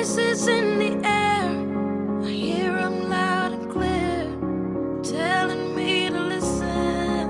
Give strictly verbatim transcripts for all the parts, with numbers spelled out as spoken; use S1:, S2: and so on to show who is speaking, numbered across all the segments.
S1: Voices in the air, I hear them loud and clear, telling me to listen.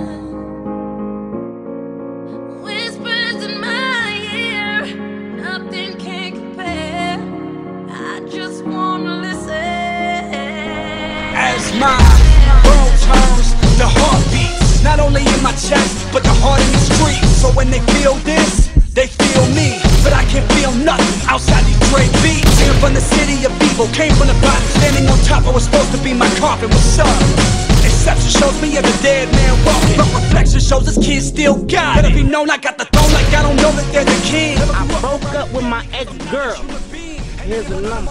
S1: Whispers in my ear, nothing can compare. I just wanna listen.
S2: As my world turns, the heart beats, not only in my chest, but the heart in the streets. So when they feel this, they feel me, but I can't feel nothing outside these great beats. Came from the city of evil, came from the bottom, standing on top. I was supposed to be my coffin. What's up? Exception shows me as a dead man walking, but reflection shows this kid still got it. Let it be known I got the throne, like I don't know that there's a king.
S3: I broke up with my ex-girl. Here's a number.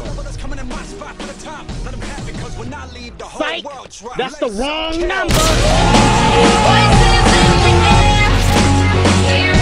S3: Psych! That's the wrong number!
S1: Voices in the air, I hear